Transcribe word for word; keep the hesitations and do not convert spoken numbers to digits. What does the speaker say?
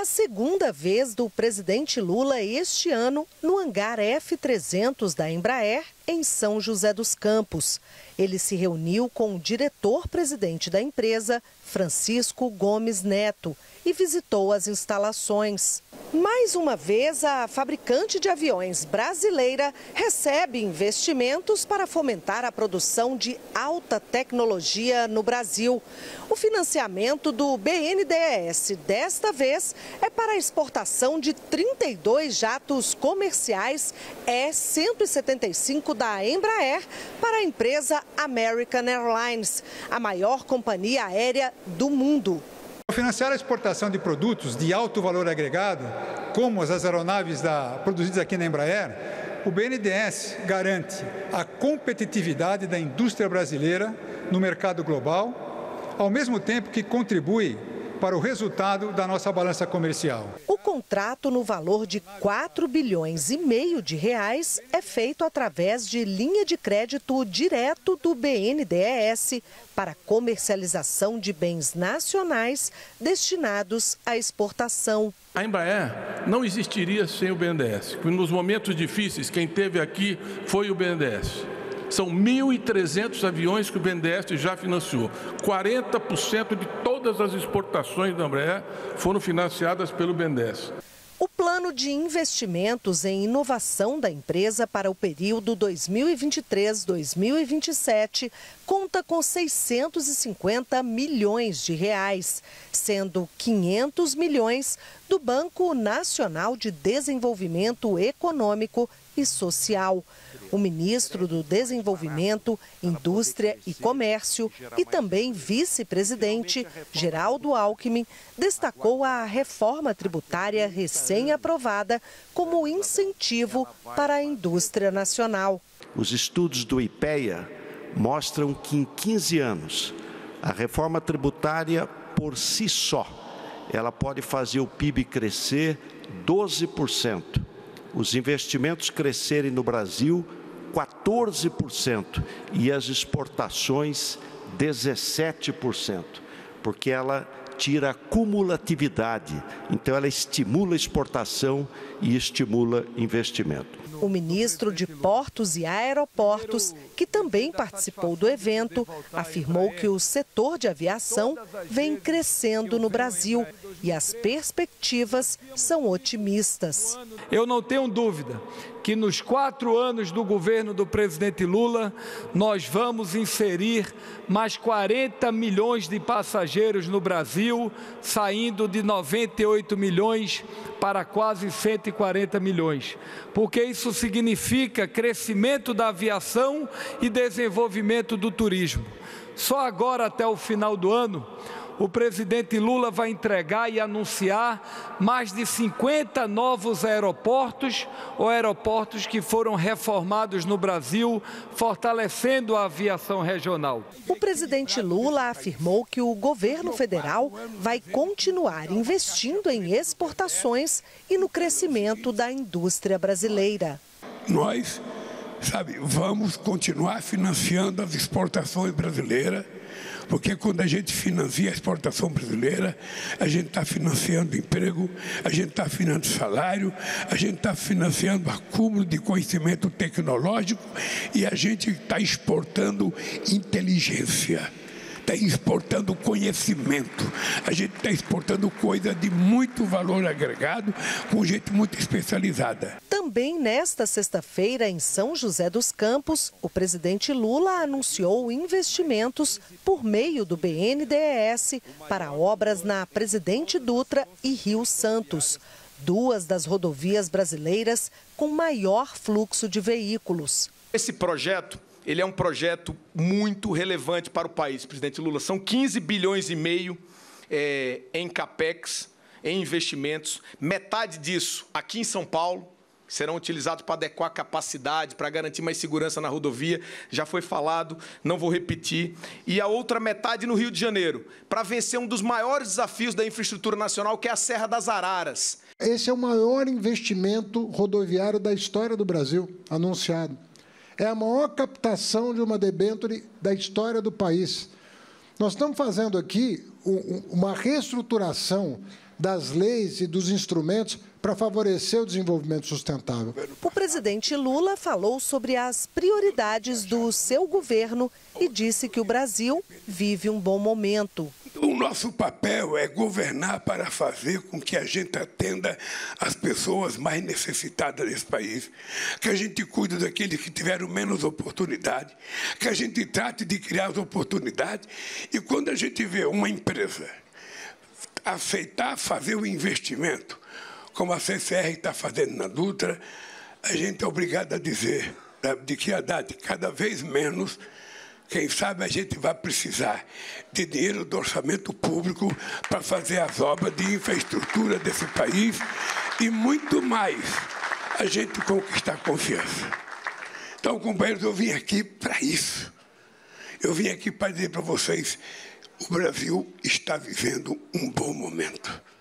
a segunda vez do presidente Lula este ano no hangar F trezentos da Embraer, em São José dos Campos. Ele se reuniu com o diretor-presidente da empresa, Francisco Gomes Neto, e visitou as instalações. Mais uma vez, a fabricante de aviões brasileira recebe investimentos para fomentar a produção de alta tecnologia no Brasil. O financiamento do B N D E S desta vez é para a exportação de trinta e dois jatos comerciais E cento e setenta e cinco da Embraer para a empresa American Airlines, a maior companhia aérea do mundo. Ao financiar a exportação de produtos de alto valor agregado, como as aeronaves da, produzidas aqui na Embraer, o B N D E S garante a competitividade da indústria brasileira no mercado global, ao mesmo tempo que contribui para o resultado da nossa balança comercial. O contrato no valor de quatro bilhões e meio de reais é feito através de linha de crédito direto do B N D E S para comercialização de bens nacionais destinados à exportação. A Embraer não existiria sem o B N D E S. Nos momentos difíceis, quem teve aqui foi o B N D E S. São mil e trezentos aviões que o B N D E S já financiou. quarenta por cento de todas as exportações da Embraer foram financiadas pelo B N D E S. O plano de investimentos em inovação da empresa para o período dois mil e vinte e três a dois mil e vinte e sete conta com seiscentos e cinquenta milhões de reais, sendo quinhentos milhões do Banco Nacional de Desenvolvimento Econômico e Social. O ministro do Desenvolvimento, Indústria e Comércio e também vice-presidente, Geraldo Alckmin, destacou a reforma tributária recém-aprovada como incentivo para a indústria nacional. Os estudos do IPEA mostram que em quinze anos, a reforma tributária por si só, ela pode fazer o P I B crescer doze por cento. Os investimentos crescerem no Brasil quatorze por cento e as exportações dezessete por cento, porque ela tira a cumulatividade, então ela estimula a exportação e estimula investimento. O ministro de Portos e Aeroportos, que também participou do evento, afirmou que o setor de aviação vem crescendo no Brasil e as perspectivas são otimistas. Eu não tenho dúvida que nos quatro anos do governo do presidente Lula, nós vamos inserir mais quarenta milhões de passageiros no Brasil, saindo de noventa e oito milhões para quase cento e quarenta milhões, porque isso significa crescimento da aviação e desenvolvimento do turismo. Só agora, até o final do ano, o presidente Lula vai entregar e anunciar mais de cinquenta novos aeroportos ou aeroportos que foram reformados no Brasil, fortalecendo a aviação regional. O presidente Lula afirmou que o governo federal vai continuar investindo em exportações e no crescimento da indústria brasileira. Nós, sabe, vamos continuar financiando as exportações brasileiras, porque quando a gente financia a exportação brasileira, a gente está financiando emprego, a gente está financiando salário, a gente está financiando acúmulo de conhecimento tecnológico e a gente está exportando inteligência. Está exportando conhecimento, a gente está exportando coisa de muito valor agregado, com gente muito especializada. Também nesta sexta-feira, em São José dos Campos, o presidente Lula anunciou investimentos por meio do B N D E S para obras na Presidente Dutra e Rio Santos, duas das rodovias brasileiras com maior fluxo de veículos. Esse projeto Ele é um projeto muito relevante para o país, presidente Lula. São quinze bilhões e meio é, em capex, em investimentos. Metade disso aqui em São Paulo, serão utilizados para adequar a capacidade, para garantir mais segurança na rodovia. Já foi falado, não vou repetir. E a outra metade no Rio de Janeiro, para vencer um dos maiores desafios da infraestrutura nacional, que é a Serra das Araras. Esse é o maior investimento rodoviário da história do Brasil, anunciado. É a maior captação de uma debênture da história do país. Nós estamos fazendo aqui uma reestruturação das leis e dos instrumentos para favorecer o desenvolvimento sustentável. O presidente Lula falou sobre as prioridades do seu governo e disse que o Brasil vive um bom momento. O nosso papel é governar para fazer com que a gente atenda as pessoas mais necessitadas desse país, que a gente cuide daqueles que tiveram menos oportunidade, que a gente trate de criar as oportunidades. E quando a gente vê uma empresa aceitar fazer o investimento, como a C C R está fazendo na Dutra, a gente é obrigado a dizer de que Haddad, cada vez menos, quem sabe a gente vai precisar de dinheiro do orçamento público para fazer as obras de infraestrutura desse país e muito mais a gente conquistar confiança. Então, companheiros, eu vim aqui para isso. Eu vim aqui para dizer para vocês, o Brasil está vivendo um bom momento.